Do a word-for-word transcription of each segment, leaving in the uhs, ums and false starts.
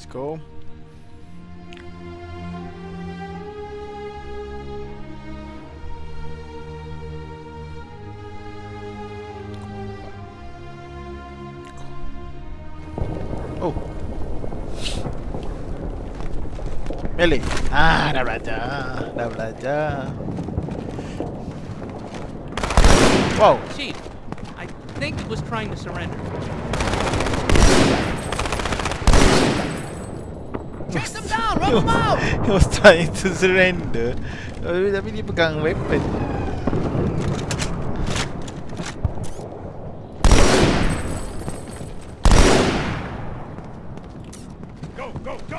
Let's go. Oh. Melee. Ah, dah belajar. Dah belajar. Wow. Chief, I think it was trying to surrender. Chase them down, rub them out. He was trying to surrender. Tapi dia pegang weapon. Go, go, go.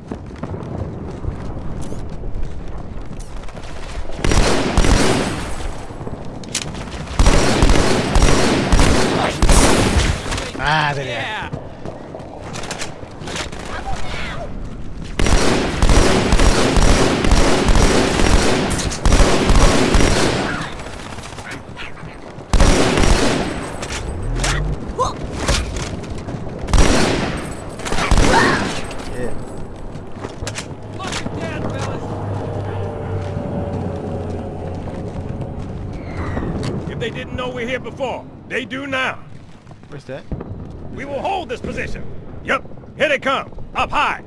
Ah, there. Yeah. Yeah. Look at that, fellas. If they didn't know we're here before, they do now. Where's that? We will hold this position. Yup, here they come. Up high.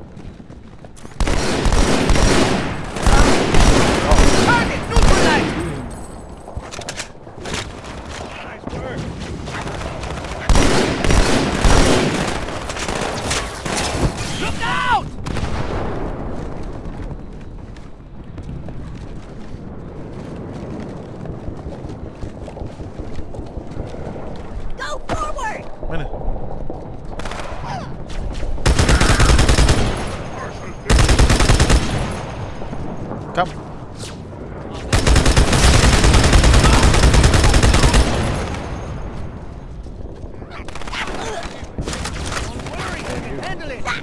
Target neutralized. Nice work. Look out! Go forward! Mana? Come. Handle it!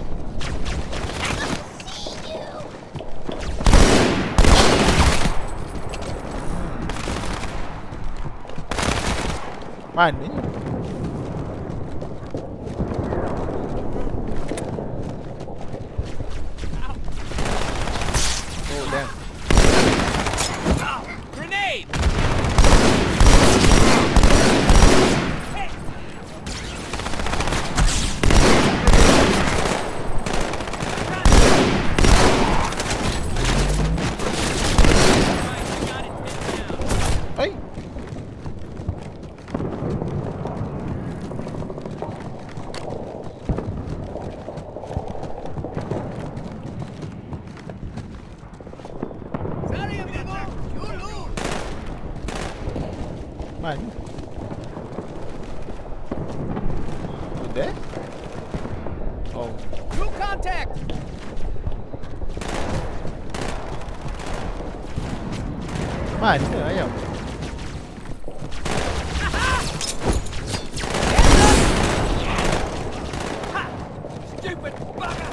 Mana? Oh, damn. Grenade! Hey. Sorry, amigo. You lose. Mana? Oh, there? Oh. True contact. Mana ayam? Stupid bugger!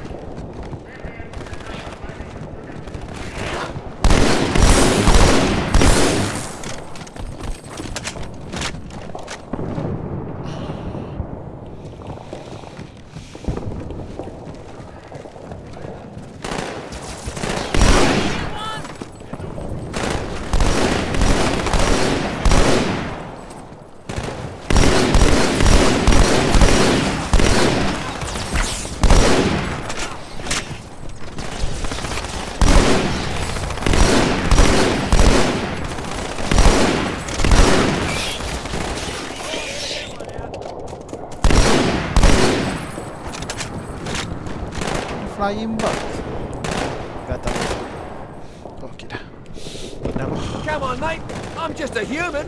Flying bug. Gak tahu. Okey dah. Nama. Come on, mate. I'm just a human.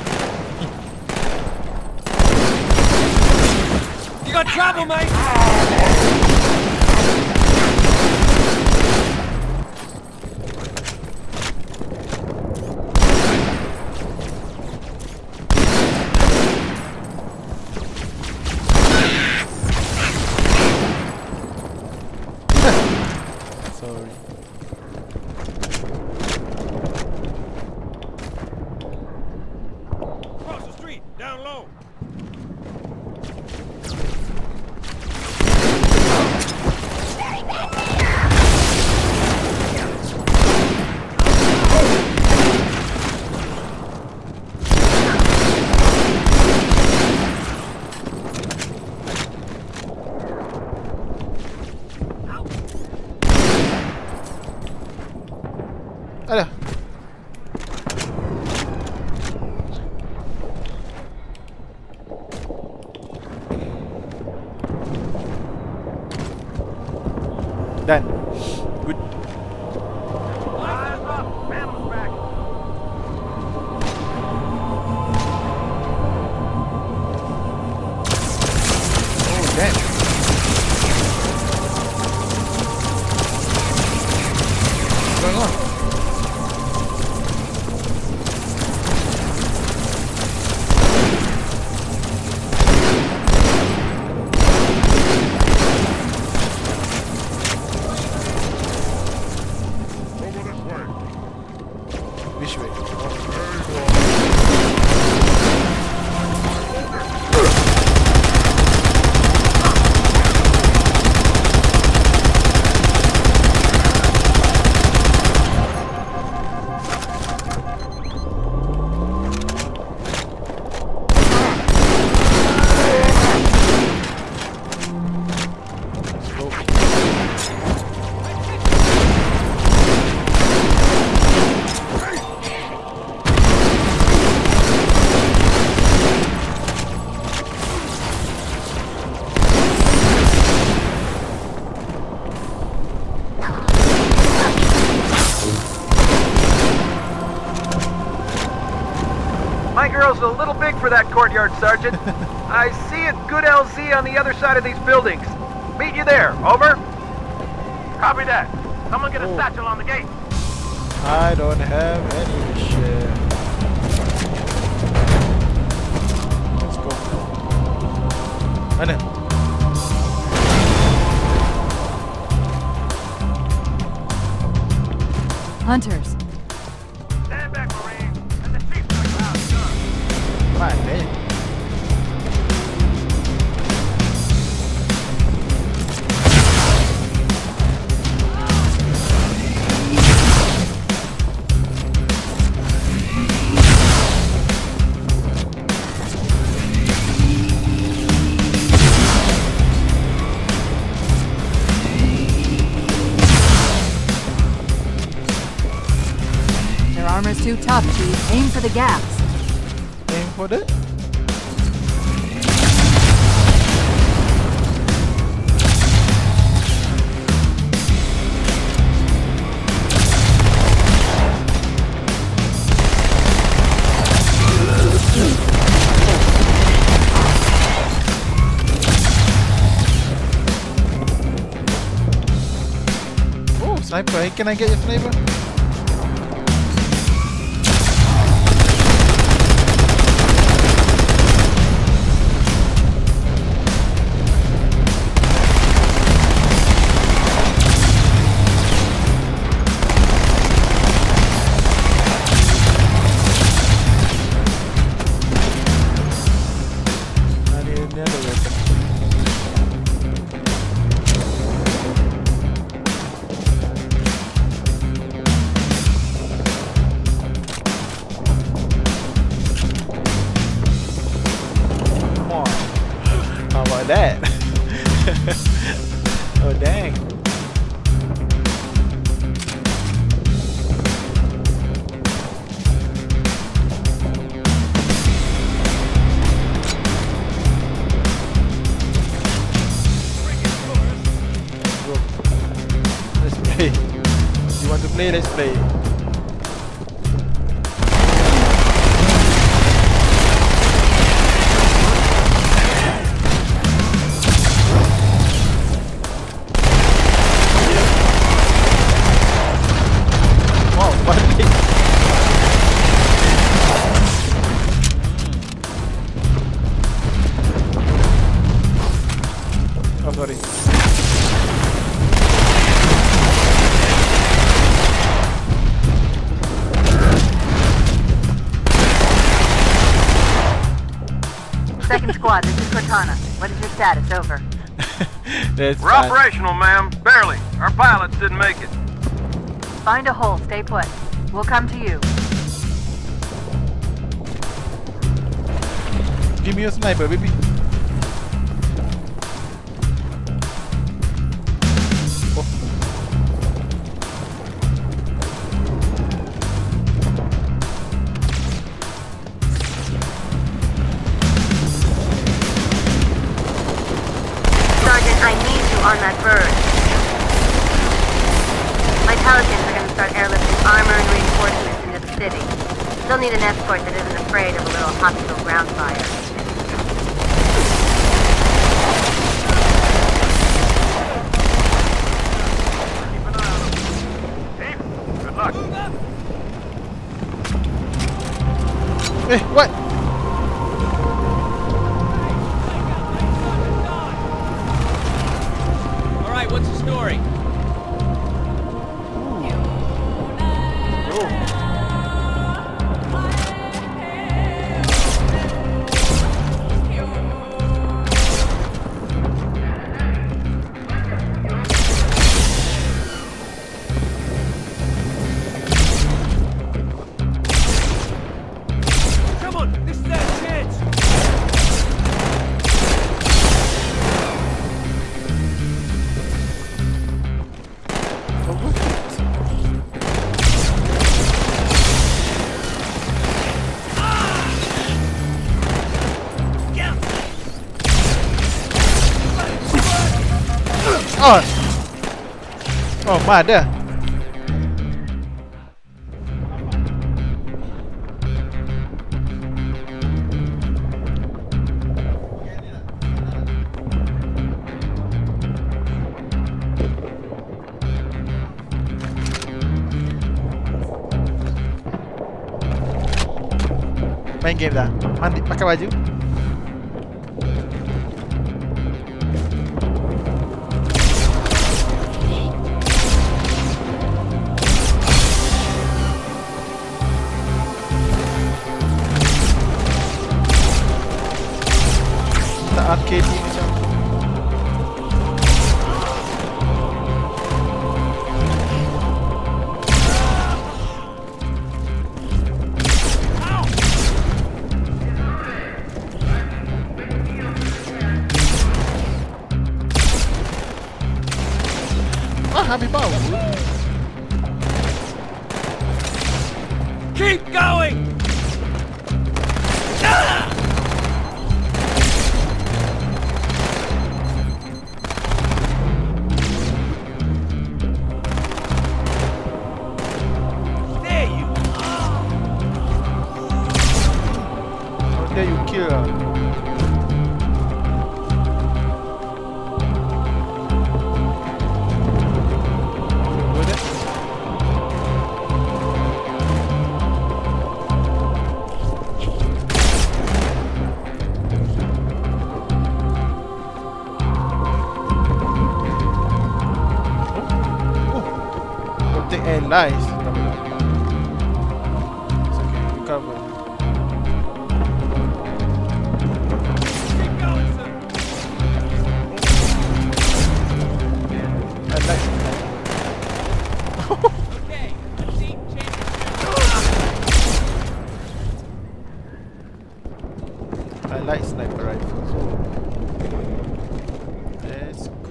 You got trouble, mate? Sorry. Across the street, down low. Look Alah. Done. Good. Eyes up. Mammals back. Oh, damn. What's going on? Which way? My girl's a little big for that courtyard, Sergeant. I see a good L Z on the other side of these buildings. Meet you there. Over. Copy that. Someone get a Oh. satchel on the gate. I don't have any shit. Let's go. Mana? Hunters. Stand back, Marine. And the chief's gonna come out soon. Mana? Their armor's too tough, Chief. Aim for the gaps. Aim for the. Oh, sniper. Hey, can I get your sniper? I need another weapon. Come on. How about that? Oh dang. Go. Let's play. You want to play? Let's play. Wow, what? Oh, sorry. Second squad, this is Cortana. What is your status? Over. That's We're fine. operational, ma'am. Barely. Our pilots didn't make it. Find a hole. Stay put. We'll come to you. Give me a sniper, baby. Oh. on that bird. My Pelicans are gonna start airlifting armor and reinforcements into the city. Still need an escort that isn't afraid of a little hospital ground fire. Keep an eye on them. Chief, good luck. Move up! Eh, what? All right, what's the story? Come on, this is our chance. Oh. Oh, mana? Main game dah. Mandi pakai baju. Tak arcade ni macam. Ah, habis bau. Keep going! Ah! There you are! How dare you kill her? Go there. Protect allies. It's okay, you cover. Keep going, sir! I like Okay, let's see. Change I like sniper rifles. Let's go.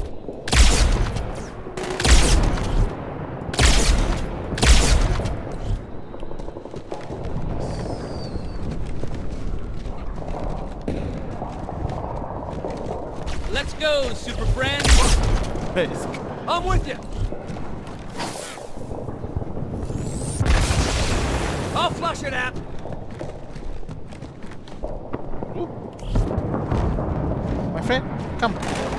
Let's go, super friend. Let's go. I'm with you. I'll flush it out. Ooh. My friend, come.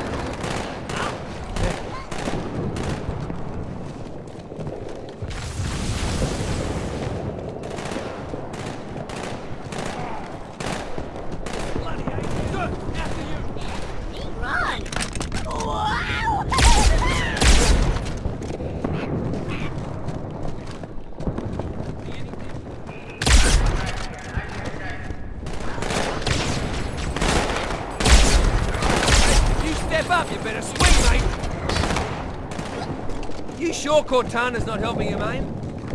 Bloody hell. Good, after you. Run! You step up, you better swing, mate. You sure Cortana's not helping him aim?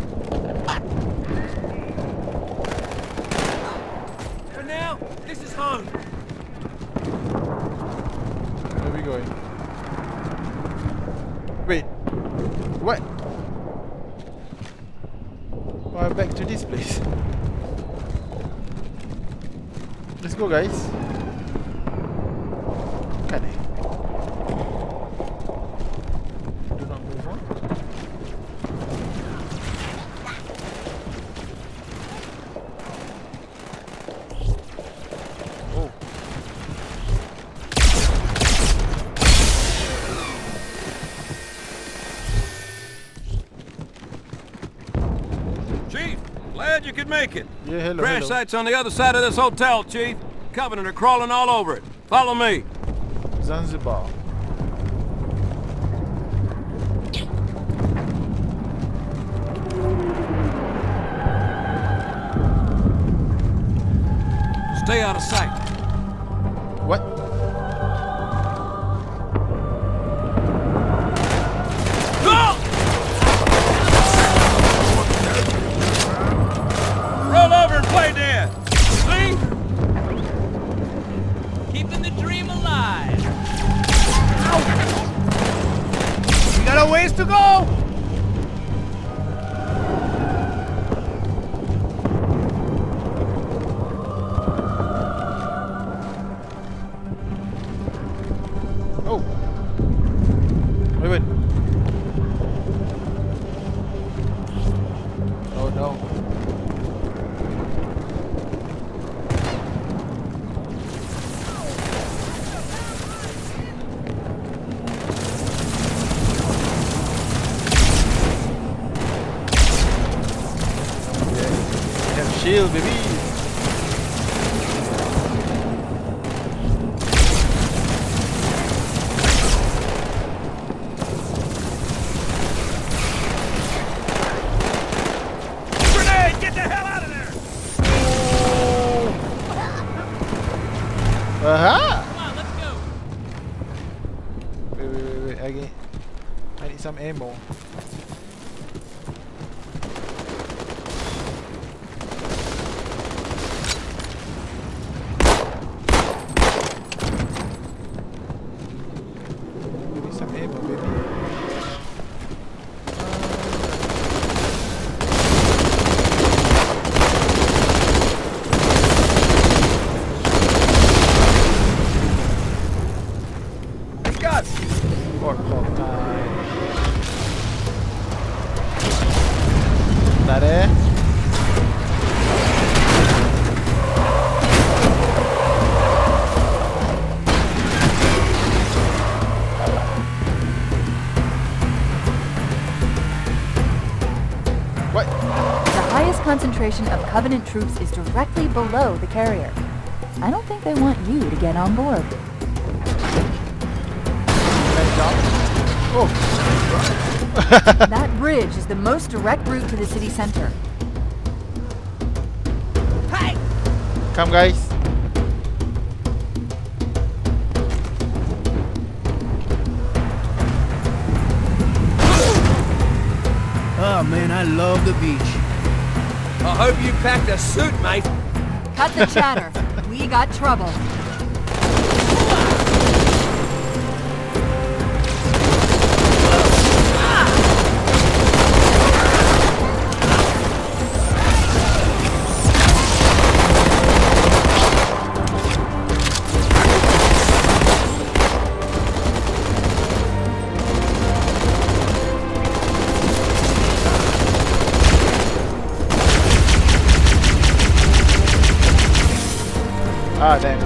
For now, this is home. Where are we going? Wait. What? Why back to this place? Let's go, guys. Kan eh? could make it. Yeah, hello, Crash hello. site's on the other side of this hotel, Chief. Covenant are crawling all over it. Follow me. Zanzibar. Stay out of sight. What? Go! Roll over and play dead. See? Keeping the dream alive. We got a ways to go! Oh. Wait, wait. Oh no. Yeah. Have shield, baby. Grenade! Get the hell out of there! Aha! Come on, let's go. Wait, wait, wait, wait. Again. I need some ammo. I need some ammo, baby. God! Pork hog time. Tare. What? The highest concentration of Covenant troops is directly below the carrier. I don't think they want you to get on board. Can I jump? Oh. That bridge is the most direct route to the city center. Hey! Come, guys. Oh man, I love the beach. I hope you packed a suit, mate. Cut the chatter. We got trouble. Ah, damn.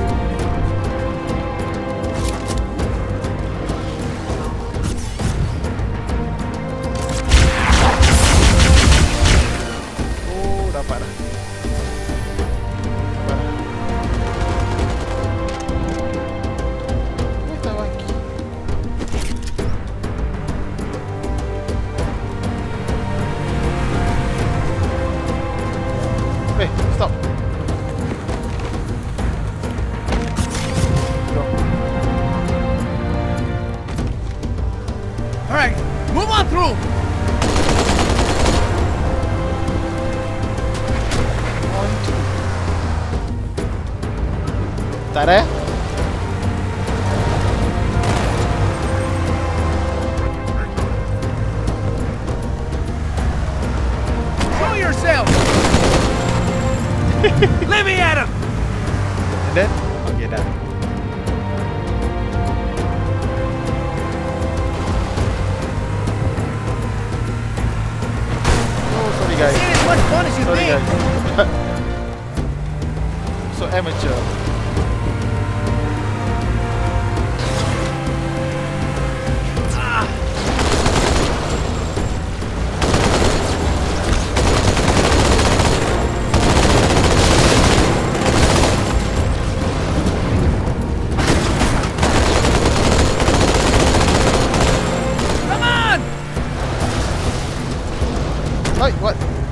Oh, dapat dah. Dapat dah. Eh, tak lagi. Eh, stop. Alright, move on through! One, two. Tare. Show yourself! Let me at him! And then, okay, done. Oh, sorry guys. It ain't as much fun as you Sorry think! guys. So amateur. Oi, what?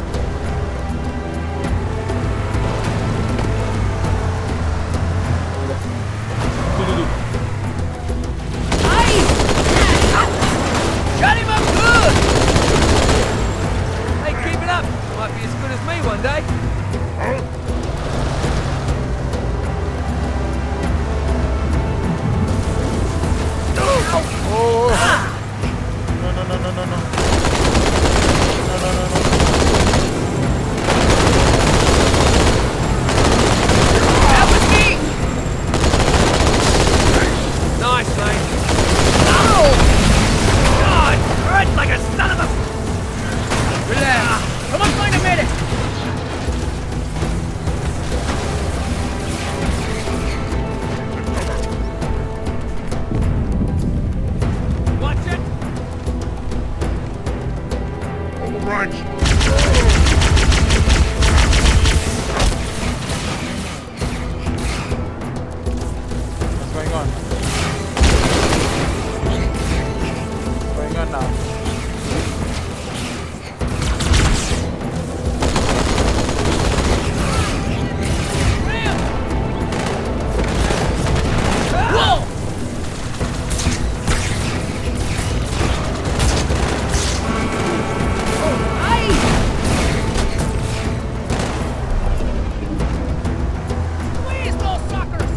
Shut him up good! Hey, keep it up. Might be as good as me one day. Oh! No, no, no, no, no, no. No, no, no, no. That was me! Nice, mate. Oh! God! Hurts like a son of a... Relax. Come on, find a minute. Watch it. What's going on? What's going on now? Whoa! Please, those suckers!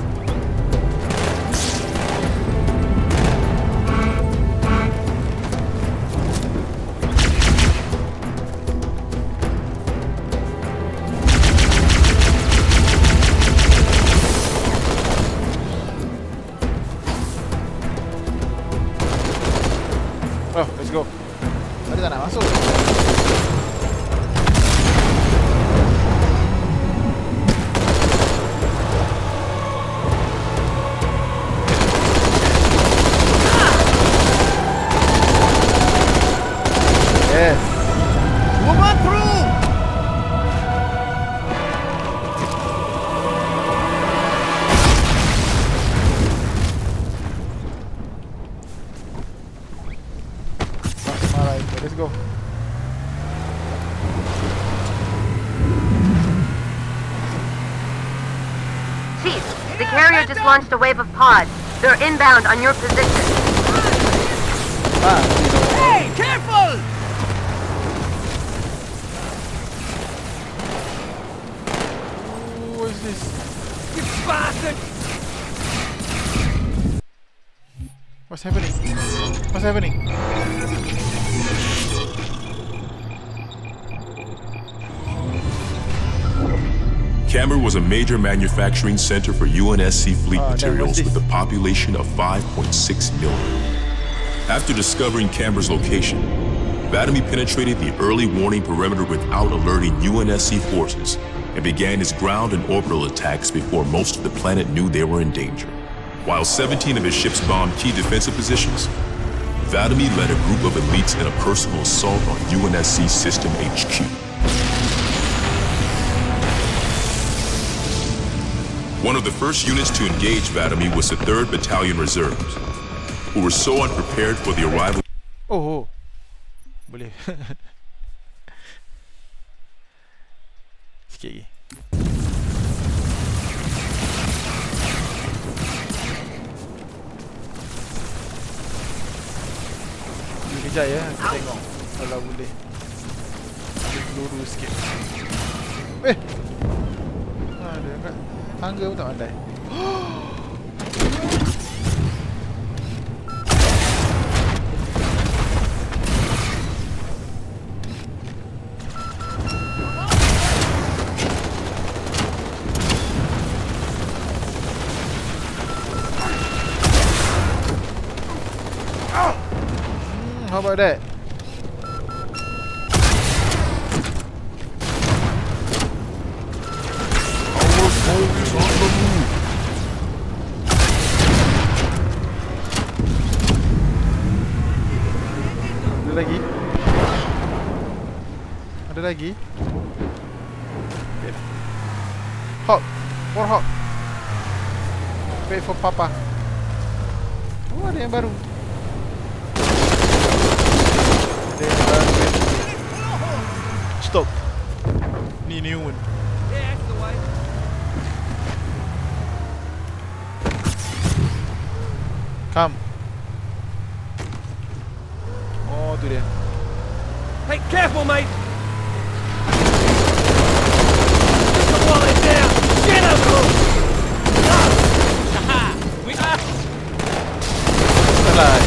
Oh, let's go. Tadi tak nak masuk. Yes. Move on through! Alright, let's go. Chief, the carrier just launched a wave of pods. They're inbound on your position. Ah, Hey, careful! what is this? You bastard! What's happening? What's happening? Camber was a major manufacturing center for U N S C fleet Ah, then what's materials with this? a population of five point six million. After discovering Camber's location, Vladimir penetrated the early warning perimeter without alerting U N S C forces and began his ground and orbital attacks before most of the planet knew they were in danger. While seventeen of his ships bombed key defensive positions, Vladimir led a group of elites in a personal assault on U N S C System H Q. One of the first units to engage Vladimir was the third Battalion Reserves, who were so unprepared for the arrival. Oh, oh. Boleh. Sikit lagi. Ni kejap ya, aku tengok kalau boleh. Ada peluru sikit. Eh. Ada kat tangga pun tak pandai. How about that? Our foe is on the move. Ada lagi? Ada lagi? Okay. Hawk! More Hawk! Wait for Papa. Oh, ada yang baru. Ada yang baru. stop. Need new one. Yeah, that's the way. Come. Oh, tu dia. Hey, careful, mate! Put the wallet down! Get up! Haha! We are... Salah.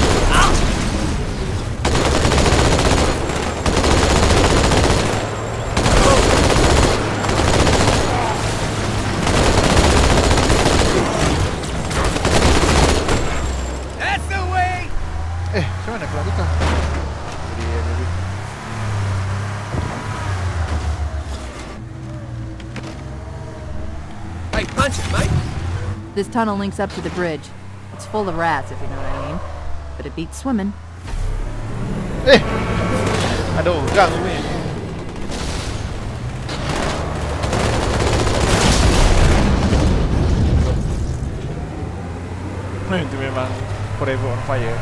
That's the way! Eh, macam mana keluar kita? Dia baby. Hey, punch it, mate! This tunnel links up to the bridge. It's full of rats, if you know what I mean. But it beats swimming. Eh, ada orang ni. Itu memang forever on fire.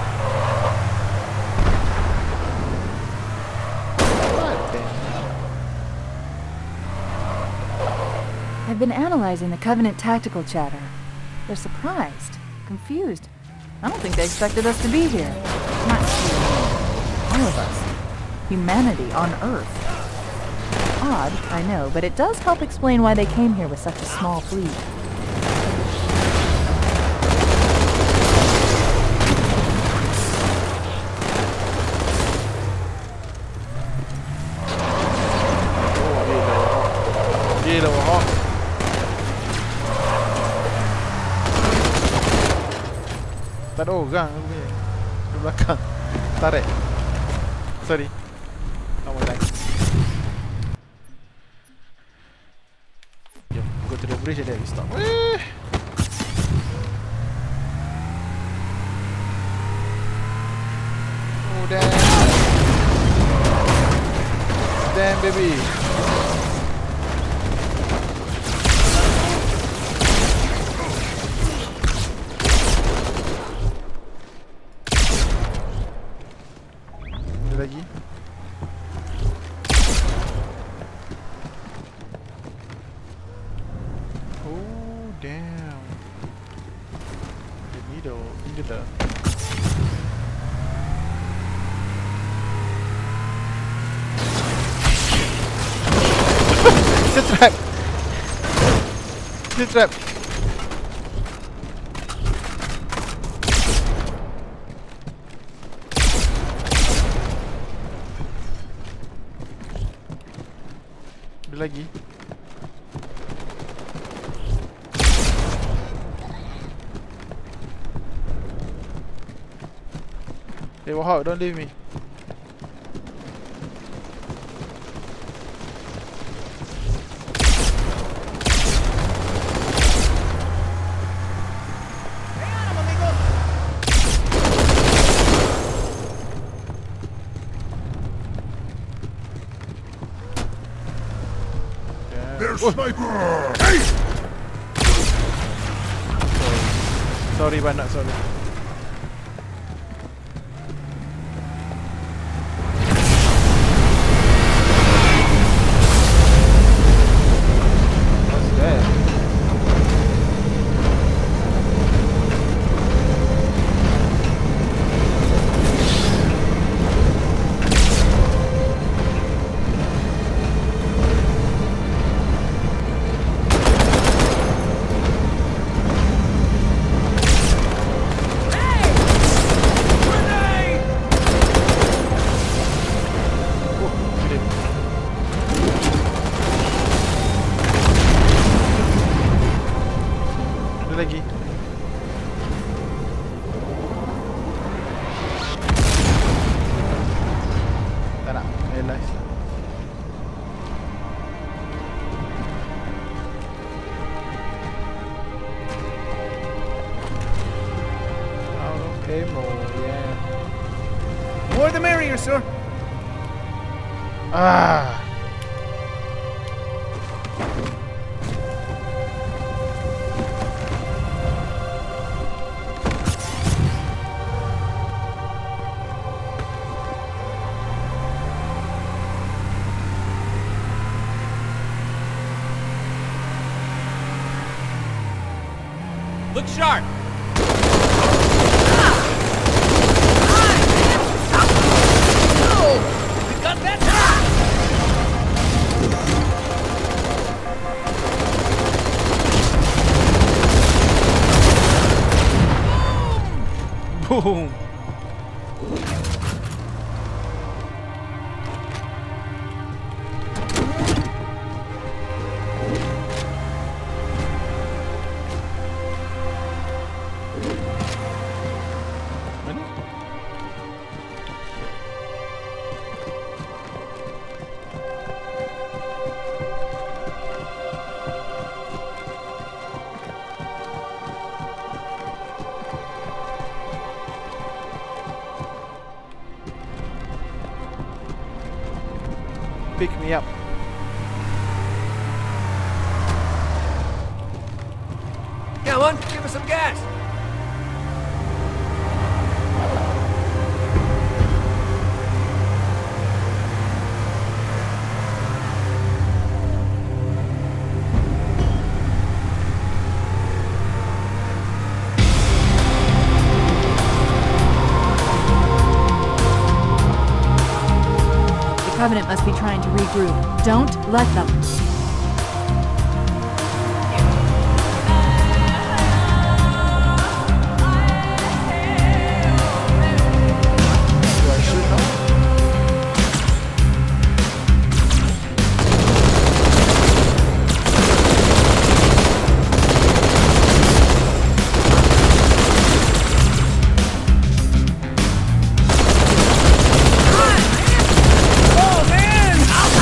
I've been analyzing the Covenant tactical chatter. They're surprised, confused. I don't think they expected us to be here. Not you, all of us. Humanity on Earth. Odd, I know, but it does help explain why they came here with such a small fleet. Gila, wah. Tak ada orang ni. Di belakang. Tarik. Sorry. Tak mau lagi. Jom, go to the bridge and then we stop. Weh. Oh damn. Damn baby. Lagi. Oh damn. Ini dah, ini dah. It's a trap. It's a trap. Lagi. Hey, Wahab, don't leave me. Sniper! Hey! Sorry, but not sorry. What's that? Lagi. Tak nak realize lah. Out of ammo, yeah. More the merrier, sir. Ah. Look sharp! We got that! Boom! Pick me up. Come on, give us some gas! The Covenant must be trying to regroup. Don't let them. Do I shoot now? Oh, man!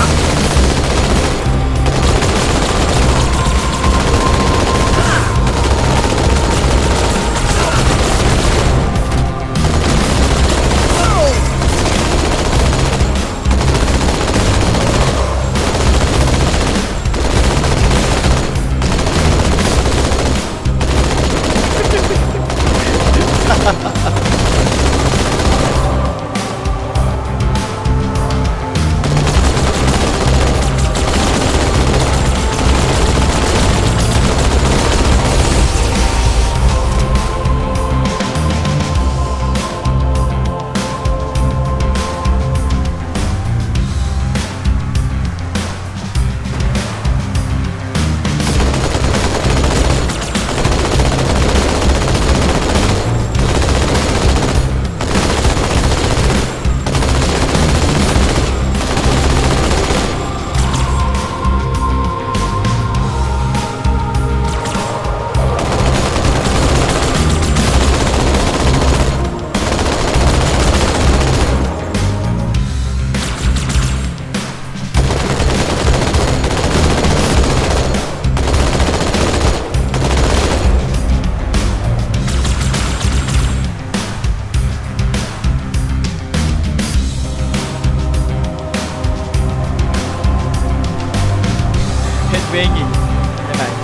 Banging. Very nice.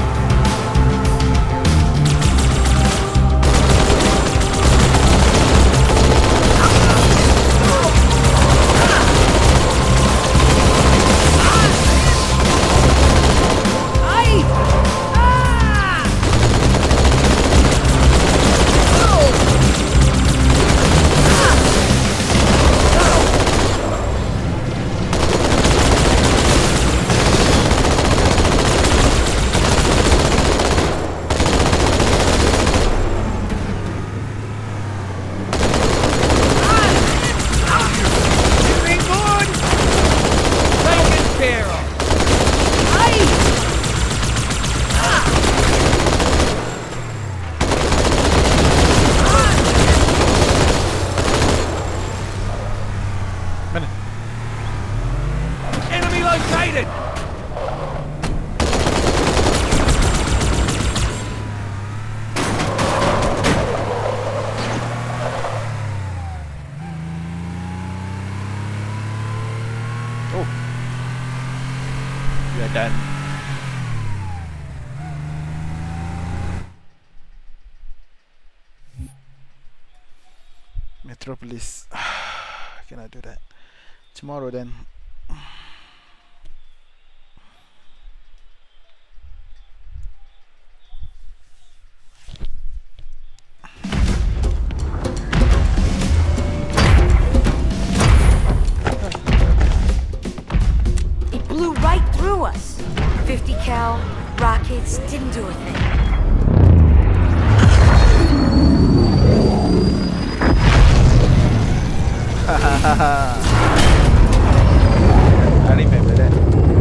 Enemy located! Oh. We are done. Metropolis. Can I do that? Tomorrow then. Anime, ¿verdad?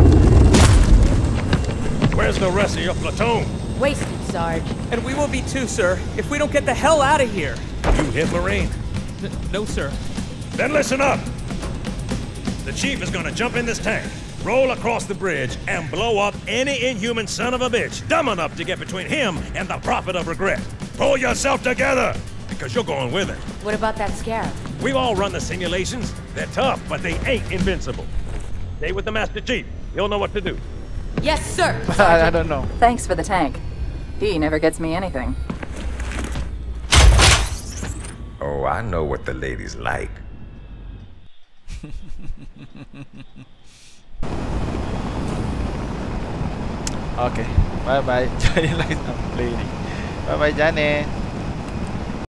Where's the rest of your platoon? Wasted, Sarge. And we will be too, sir, if we don't get the hell out of here. You hit Marine? N no, sir. Then listen up. The chief is gonna jump in this tank, roll across the bridge, and blow up any inhuman son of a bitch dumb enough to get between him and the Prophet of Regret. Pull yourself together, because you're going with it. What about that scarab? We've all run the simulations. They're tough, but they ain't invincible. Stay with the Master Chief. He'll know what to do. Yes, sir. I, I don't know. Thanks for the tank. He never gets me anything. Oh, I know what the ladies like. Okay, bye bye. Johnny likes I'm playing. Bye bye, Johnny.